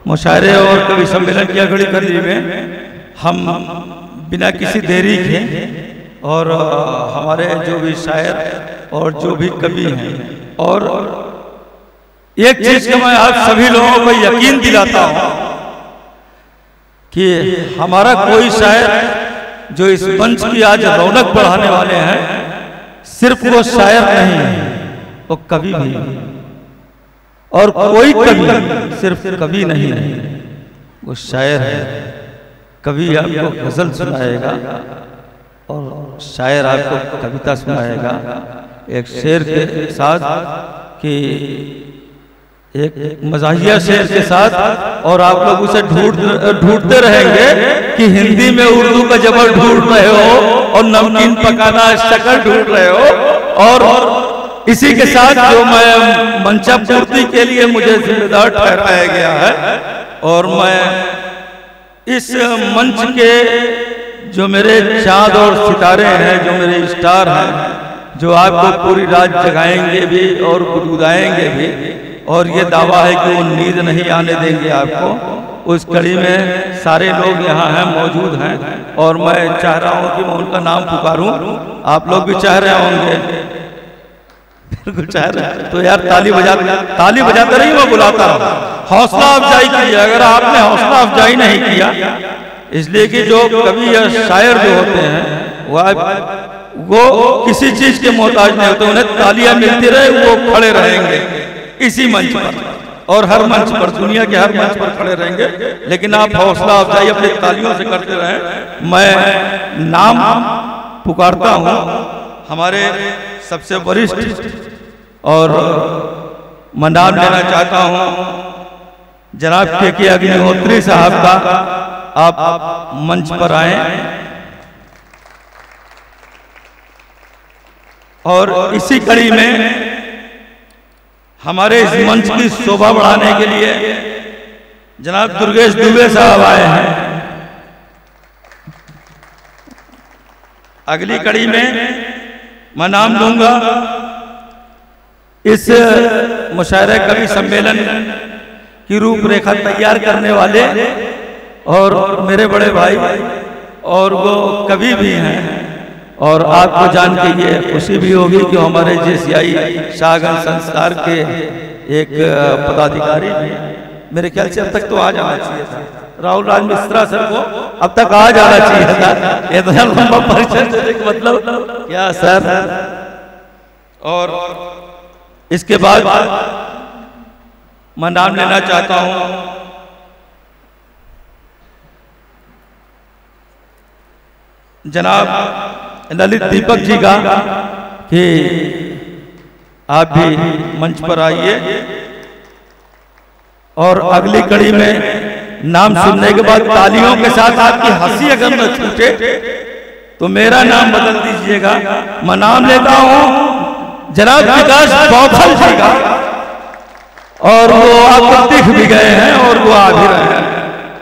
मुशायरे और कवि सम्मेलन की अगली कड़ी में हम बिना किसी देरी के और हमारे जो भी शायर और जो भी कवि हैं, और एक चीज का मैं आप सभी लोगों को यकीन दिलाता हूं कि हमारा कोई शायर जो इस मंच की आज रौनक बढ़ाने वाले हैं, सिर्फ वो शायर नहीं है, वो कवि भी है। और कोई कवि सिर्फ कवि नहीं है, वो शायर है। कवि आपको गजल सुनाएगा और शायर आपको कविता सुनाएगा, एक शेर के साथ कि एक मजाहिया शेर के साथ, और आप लोग उसे ढूंढते रहेंगे कि हिंदी में उर्दू का जबर ढूंढ रहे हो और नमकीन पकाना शक्कर ढूंढ रहे हो। और इसी के साथ जो मैं मंचा पूर्ति के लिए मुझे जिम्मेदार ठहराया गया है, और मैं इस मंच के जो मेरे चांद और सितारे हैं, जो मेरे स्टार हैं, जो आपको पूरी रात जगाएंगे भी और गुदगुदाएंगे भी, और ये दावा है कि वो नींद नहीं आने देंगे आपको, उस कड़ी में सारे लोग यहाँ हैं, मौजूद हैं। और मैं चाह रहा हूँ कि मैं उनका नाम पुकारूं, आप लोग भी चाह रहे होंगे, बिल्कुल चाह रहे हैं, तो यार ताली बजाते रहिए, मैं बुलाता रहा, हौसला अफजाई कीजिए। अगर आपने हौसला अफजाई नहीं किया, इसलिए कि जो कवि या शायर जो होते हैं वो किसी चीज के मोहताज नहीं होते, उन्हें तालियां मिलती रहे, वो खड़े रहेंगे इसी मंच पर और हर मंच पर, दुनिया के हर मंच पर खड़े रहेंगे। लेकिन आप हौसला अफजाई अपनी तालियों से करते रहें। मैं नाम पुकारता हूं हमारे सबसे वरिष्ठ, और मैं नाम लेना चाहता हूं जनाब के अग्निहोत्री साहब का। आप मंच पर आए और इसी कड़ी में हमारे इस मंच की शोभा बढ़ाने के लिए जनाब दुर्गेश दुबे साहब आए हैं। अगली कड़ी में मैं नाम लूंगा इस मुशायरे कवि सम्मेलन की रूपरेखा तैयार करने वाले और मेरे बड़े भाई, और वो कवि भी हैं, और आपको जान के ये खुशी भी होगी कि हमारे JCI शाहगंज संस्कार के एक पदाधिकारी भी, मेरे ख्याल से अब तक तो आ जाना चाहिए था, राहुल राज मिश्रा सर को अब तक आ जाना चाहिए था, ये तो लंबा परिचय, मतलब क्या सर। और इसके बाद मैं नाम लेना चाहता हूं जनाब ललित दीपक जी का, कि आप भी मंच पर आइए। और अगली कड़ी में नाम सुनने के बाद तालियों के साथ आपकी हंसी अगर न छूटे तो मेरा नाम बदल दीजिएगा। मैं नाम लेता हूं जनाब विकास बौखल जी का, और वो आपको दिख भी गए हैं और वो आ भी रहे हैं।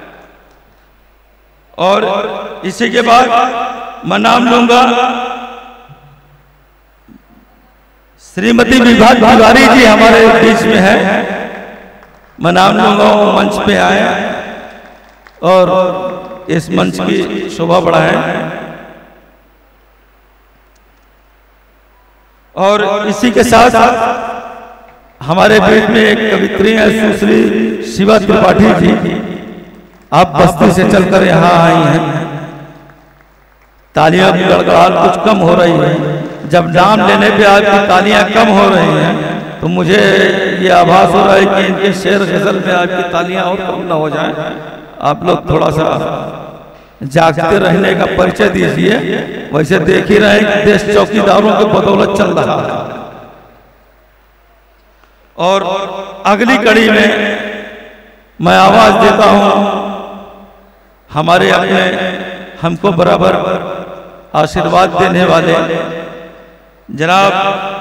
और इसी के बाद मैं नाम लूंगा श्रीमती विभा तिवारी जी, हमारे बीच में है, मैं नाम लूंगा, वो मंच पे आए और इस मंच की शोभा बढ़ाएं। और इसी के साथ हमारे बीच में एक कवित्री है सुश्री शिवा त्रिपाठी जी, आप बस्ती से चलकर यहाँ आई हैं। तालियां की गड़गड़ाहट कुछ कम हो रही है, जब नाम लेने पे आपकी तालियां कम हो रही हैं तो मुझे ये आभास हो रहा है कि इनके शेर गजल में आपकी तालियां और कम ना हो जाएं। आप लोग थोड़ा सा जागते रहने का परिचय दीजिए। वैसे देख ही रहे कि देश चौकीदारों के बदौलत चल रहा है। और अगली कड़ी में मैं आवाज देता हूं हमारे अपने हमको बराबर आशीर्वाद देने वाले जनाब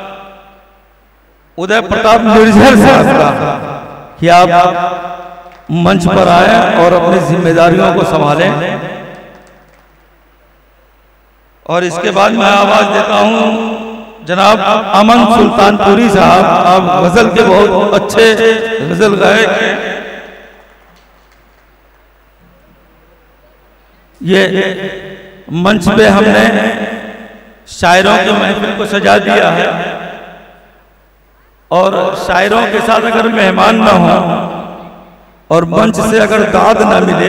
उदय प्रताप निर्झर साहब का, कि आप मंच पर आए और अपनी जिम्मेदारियों को संभालें। और इसके बाद मैं आवाज देता हूं जनाब अमन सुल्तानपुरी साहब, आप गजल के बहुत अच्छे गजल गायक हैं, ये मंच पे हमने शायरों की महफिल को सजा दिया है, और शायरों के साथ अगर मेहमान ना हो और मंच से अगर दाद ना मिले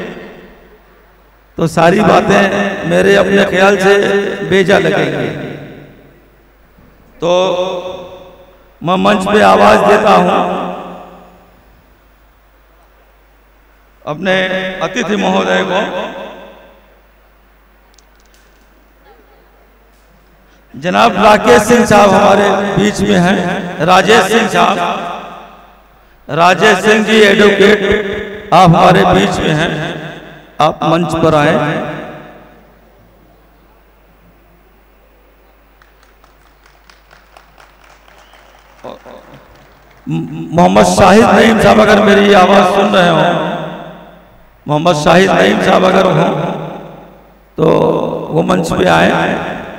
तो सारी बातें मेरे अपने ख्याल से बेजा लगेंगी। तो मैं मंच पे आवाज देता हूं अपने अतिथि महोदय को। जनाब राकेश सिंह साहब हमारे बीच में हैं। राजेश सिंह साहब, राजेश सिंह जी एडवोकेट, आप हमारे बीच में हैं, आप मंच पर आए। मोहम्मद शाहिद नईम साहब अगर मेरी आवाज सुन रहे हो, मोहम्मद शाहिद नईम साहब अगर हो तो वो मंच पे आए।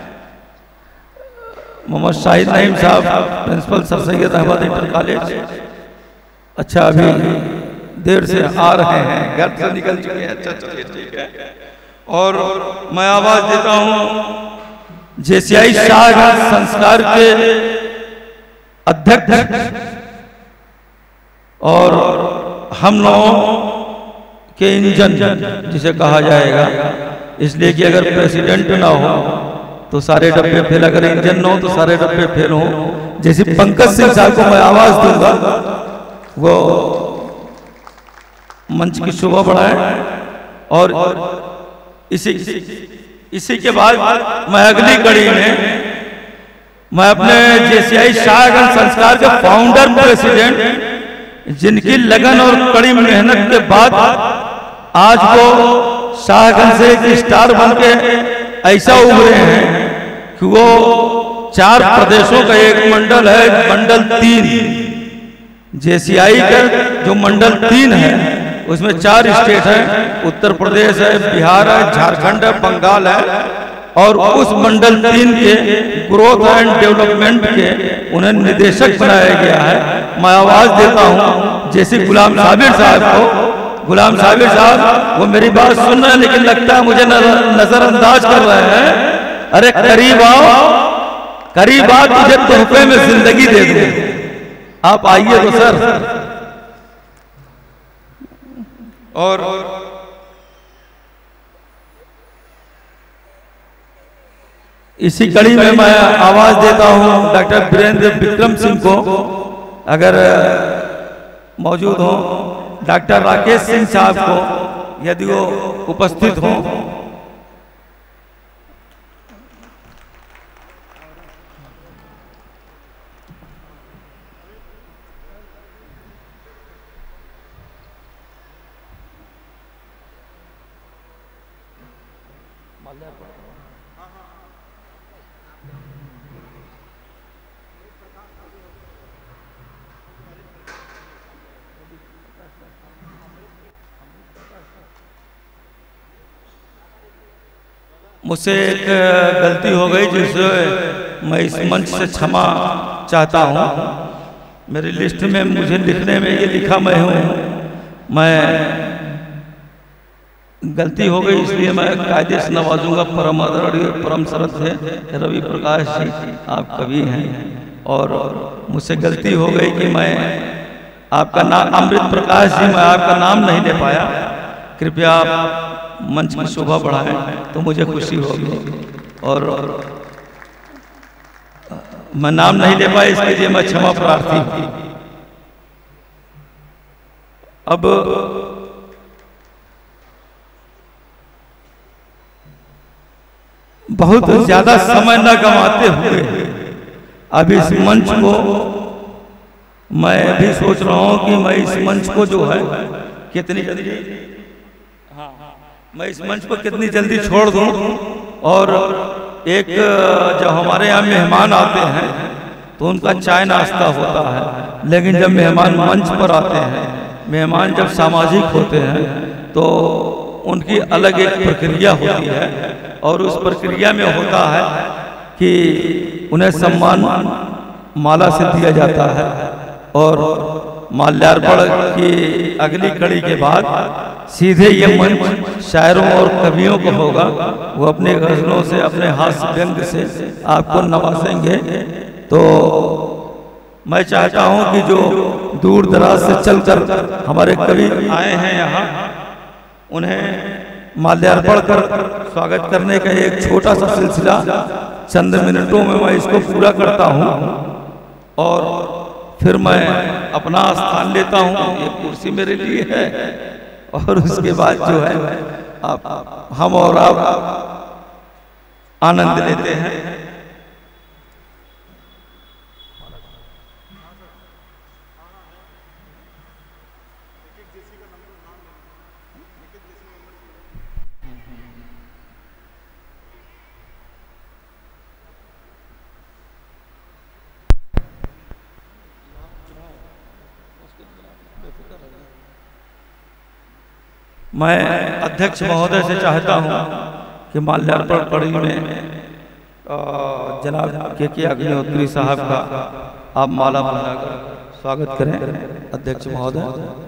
मोहम्मद शाहिद नईम साहब principal sir Syed Ahmad inter college, अच्छा अभी देर से आ रहे हैं, घर से निकल चुके हैं। अच्छा चलिए ठीक है। और मैं आवाज देता हूं जेसीआई शाहगंज संस्कार के अध्यक्ष और हम लोगों के इंजन जिसे कहा जाएगा, इसलिए कि अगर प्रेसिडेंट ना हो तो सारे डब्बे फेल, अगर इंजन ना हो तो सारे डब्बे फेल हो। जैसे पंकज सिंह साहब को मैं आवाज दूंगा, वो मंच की शोभा बढ़ाए। और इसी के बाद मैं अगली कड़ी में मैं अपने जेसीआई शाहगंज संस्कार के फाउंडर प्रेसिडेंट, जिनकी लगन और कड़ी मेहनत के बाद आज वो शाहगंज से एक स्टार बन के ऐसा उभरे हैं कि वो 4 प्रदेशों का एक मंडल है, मंडल 3 जेसीआई का जो मंडल 3 है उसमें 4 स्टेट है, उत्तर प्रदेश है, बिहार है, झारखंड है, बंगाल है। और उस मंडल 3 के ग्रोथ एंड डेवलपमेंट के उन्हें निदेशक बनाया गया है। मैं आवाज देता हूं जैसे गुलाम साबिर साहब को। गुलाम साबिर साहब वो मेरी बात सुन रहे हैं लेकिन लगता है मुझे नजरअंदाज कर रहे हैं। अरे करीब आओ, करीब आओ, तुझे तोहफे में जिंदगी दे दूं, आप आइए तो सर। और इसी कड़ी में मैं आवाज देता हूं डॉक्टर वीरेंद्र विक्रम सिंह को, अगर मौजूद हो, डॉक्टर राकेश सिंह साहब को यदि वो उपस्थित हो। मुझसे एक गलती हो गई जिसे मैं इस मंच से क्षमा चाहता हूँ। मेरी लिस्ट में मुझे लिखने में ये लिखा मैं हूँ, मैं गलती हो गई इसलिए मैं कायदे से नवाजूंगा। परम आदरणीय परम श्रद्धेय रवि प्रकाश जी, आप कवि हैं और मुझसे गलती हो गई कि मैं आपका नाम अमृत प्रकाश जी, मैं आपका नाम नहीं ले पाया। कृपया आप मंच की शोभा बढ़ाएं तो मुझे खुशी होगी। और मैं नाम नहीं ले पाया इसके लिए मैं क्षमा प्रार्थी हूं। अब बहुत ज्यादा समय न गंवाते हुए अब इस मंच को मैं भी सोच रहा हूं कि मैं इस मंच को जो है कितनी जल्दी मैं इस मंच को कितनी जल्दी छोड़ दूं। और एक जब हमारे यहाँ मेहमान आते हैं तो उनका चाय नाश्ता होता है, लेकिन जब मेहमान मंच पर आते हैं, मेहमान जब सामाजिक होते हैं तो उनकी अलग एक प्रक्रिया होती है। और उस प्रक्रिया में होता है कि उन्हें सम्मान माला से दिया जाता है। और माल्यार्पण की अगली कड़ी के बाद सीधे ये मंच शायरों और कवियों को होगा। वो अपने गजलों से, अपने हास्य व्यंग से आपको नवाजेंगे। तो मैं चाहता हूं कि जो दूर दराज से चलकर हमारे कवि आए हैं यहाँ, उन्हें माल्यार्पण कर स्वागत करने का एक छोटा सा सिलसिला चंद मिनटों में मैं इसको पूरा करता हूँ और फिर मैं अपना स्थान लेता हूँ। ये कुर्सी मेरे लिए है और उसके बाद जो है आप हम और आप आनंद लेते हैं। मैं अध्यक्ष महोदय से चाहता हूं कि माल्यार्पण कड़ी में जनाब के अग्निहोत्री साहब का आप माला पहनाकर स्वागत करें। अध्यक्ष महोदय।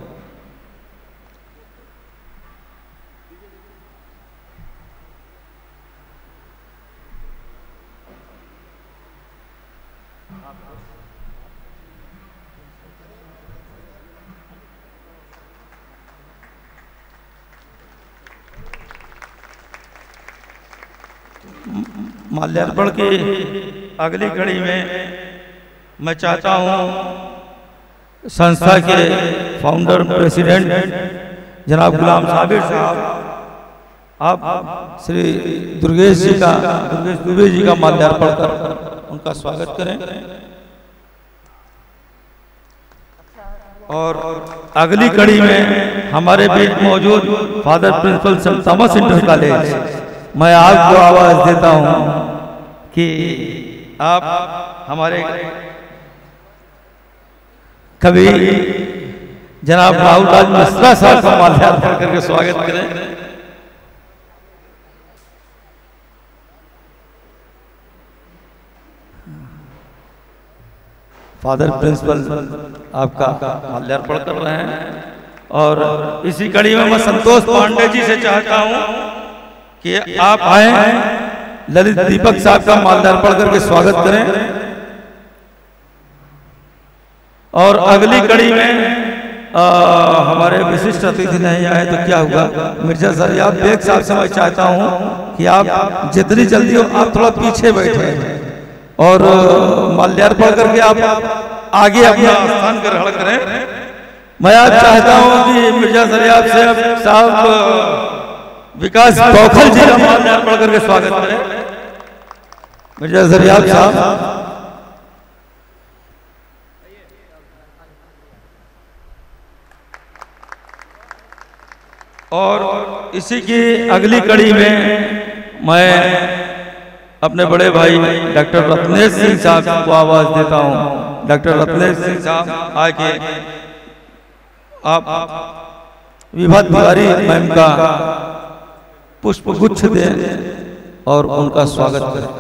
माल्यार्पण की अगली कड़ी में मैं चाहता हूं संस्था के फाउंडर प्रेसिडेंट जनाब गुलाम साबिर साहब, आप श्री दुर्गेश दुबे जी का माल्यार्पण कर उनका स्वागत करें। और अगली कड़ी में हमारे बीच मौजूद father principal saint Thomas inter college, मैं आपको आवाज देता हूं कि आप हमारे कवि जनाब राहुल राज मिश्रा साहब का माल्यार्पण करके स्वागत करें। फादर प्रिंसिपल आपका माल्यार्पण कर रहे हैं। और इसी कड़ी में मैं संतोष पांडे जी से चाहता हूं कि आप आए, ललित दीपक साहब का माल्यार्पण करके स्वागत करें। और अगली कड़ी में हमारे विशिष्ट अतिथि नहीं आए तो क्या हुआ, मिर्जा जरिया बेग साहब से मैं चाहता हूं कि आप जितनी जल्दी हो आप थोड़ा पीछे बैठे और माल्यार्पण करके आप आगे अपना स्थान ग्रहण करें। मैं आज चाहता हूं कि मिर्जा जरिया साहब विकास बौखल जी का माल्यार्पण करके स्वागत करें। मिर्जा जरिया साहब। और इसी की अगली कड़ी में मैं अपने बड़े भाई डॉक्टर रत्नेश सिंह साहब को आवाज देता हूं। डॉक्टर रत्नेश सिंह साहब आके आप विभा तिवारी मैम का पुष्प गुच्छ दें और उनका स्वागत करें।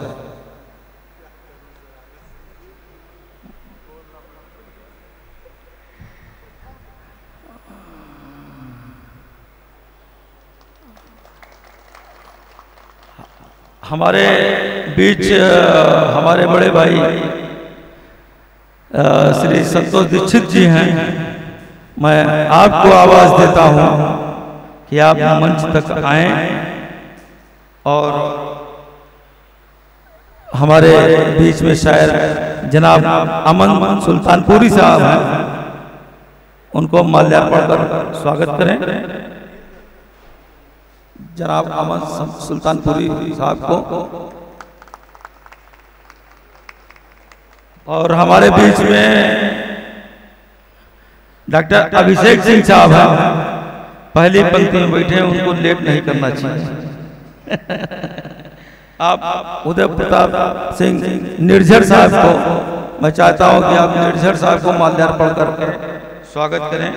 हमारे बीच हमारे बड़े भाई श्री संतोष दीक्षित जी हैं। मैं आपको आवाज देता हूं कि आप मंच तक आएं और हमारे बीच में शायर जनाब अमन सुल्तानपुरी साहब हैं, उनको माल्यार्पण कर स्वागत करें। जनाब अमन सुल्तानपुरी साहब को। और हमारे बीच में डॉक्टर अभिषेक सिंह साहब हैं, पहली पंक्ति में बैठे हैं, उनको लेट नहीं करना चाहिए। आप उदय प्रताप सिंह निर्झर साहब को मैं चाहता हूं कि आप निर्झर साहब को माल्यार्पण कर स्वागत करें।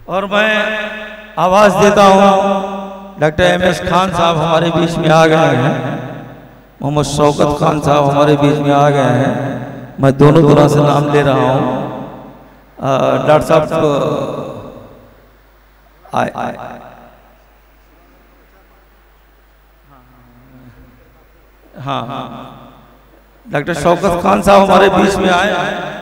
और मैं आवाज देता हूँ डॉक्टर एम.एस. खान साहब हमारे बीच में आ गए हैं, मोहम्मद शौकत खान साहब हमारे बीच में आ गए हैं। मैं दोनों तरह से नाम ले रहा हूँ। डॉक्टर साहब हाँ, डॉक्टर शौकत खान साहब हमारे बीच में आए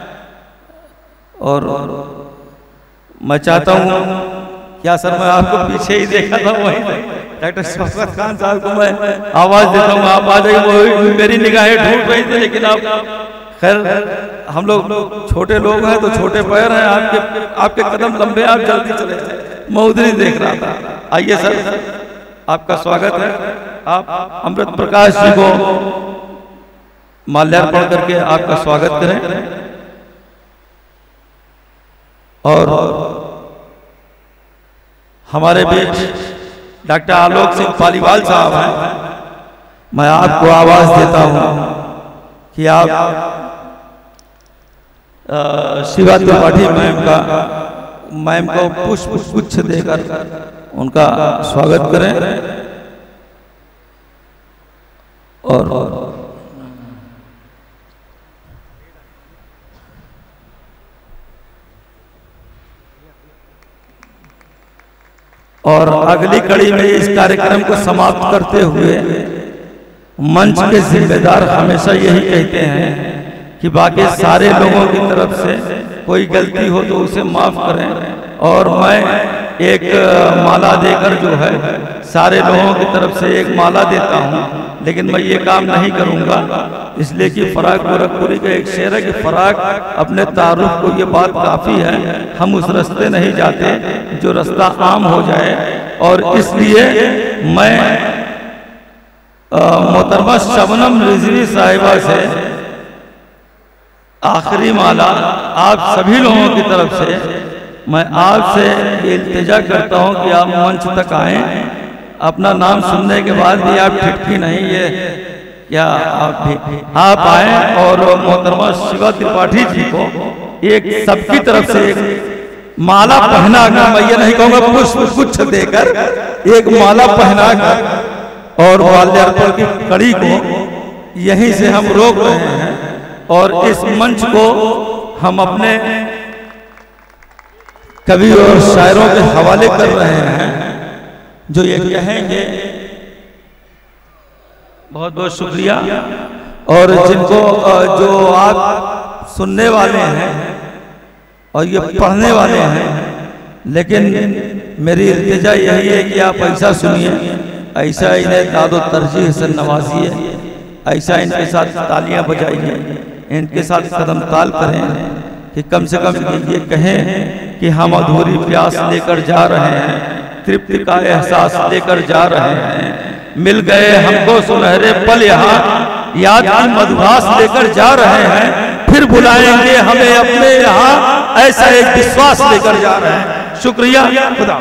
और मैं चाहता हूँ, क्या सर मैं आपको पीछे ही देखा था, वहीं डॉक्टर शौकत खान साहब को मैं आवाज देता हूँ, आप आ जाइए। मेरी निगाहें ढूंढ रही थी लेकिन आप, खैर हम लोग छोटे लोग हैं तो छोटे पैर हैं, आपके कदम लंबे, आप जल्दी चले जाए, मैं उधर ही देख रहा था। आइए सर, आपका स्वागत है। आप अमृत प्रकाश जी को माल्यार्पण करके आपका स्वागत करें। और हमारे बीच डॉक्टर आलोक सिंह पालीवाल साहब हैं। मैं आपको आवाज देता हूं कि आप शिवा त्रिपाठी मैम को पुष्प गुच्छ देकर उनका स्वागत करें। और अगली कड़ी में इस कार्यक्रम को समाप्त करते हुए मंच के जिम्मेदार हमेशा यही कहते हैं कि बाकी सारे लोगों की तरफ से कोई गलती हो तो उसे माफ करें। और मैं एक माला देकर जो है सारे लोगों की तरफ से एक माला देता हूं, लेकिन मैं ये काम नहीं करूंगा इसलिए कि फराक गोरखपुरी का एक शेर है कि फराक अपने तारुफ को ये बात काफ़ी है, हम उस रास्ते नहीं जाते जो रास्ता आम हो जाए। और इसलिए मैं मोहतरमा शबनम रिजवी साहिबा से आखिरी माला आप सभी लोगों की तरफ से मैं आपसे इल्तिजा करता हूं कि आप मंच तक आएं। अपना नाम सुनने के बाद भी आप ठिठकी नहीं, ये क्या आप आए और मोहतरमा शिवा त्रिपाठी जी को एक सबकी तरफ से एक माला पहना कर, मैं ये नहीं कहूँगा पुष्प गुच्छ देकर, एक माला पहना कर और माल्यार्पण की कड़ी को यहीं से हम रोक रहे हैं और इस मंच को हम अपने कवि और शायरों के हवाले कर रहे हैं जो ये कहेंगे। बहुत बहुत शुक्रिया। और जिनको जो आप सुनने वाले हैं और ये पढ़ने वाले हैं, लेकिन मेरी इल्तिजा यही है कि आप ऐसा सुनिए, ऐसा इन्हें दादो तरजीह से नवाजिए, ऐसा इनके साथ तालियां बजाइए, इनके साथ कदम ताल करें कि कम से कम ये कहें कि हम अधूरी प्यास लेकर जा रहे हैं, तृप्ति का एहसास लेकर जा रहे हैं, मिल गए हमको सुनहरे पल यहाँ, याद की मधुभास लेकर जा रहे हैं, फिर बुलाएंगे हमें अपने यहाँ, ऐसा एक विश्वास लेकर जा रहे हैं। शुक्रिया, खुदा।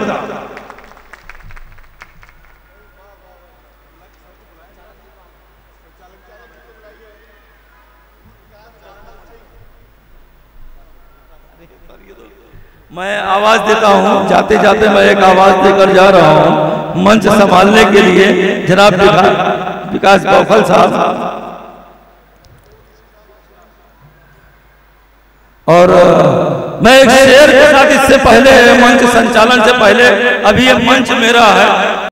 मैं आवाज देता हूं, जाते जाते मैं एक आवाज देकर जा रहा हूं मंच संभालने के लिए जनाब विकास बौखल साहब। और मैं एक शेर के साथ इससे पहले मंच संचालन से पहले, अभी ये मंच मेरा है,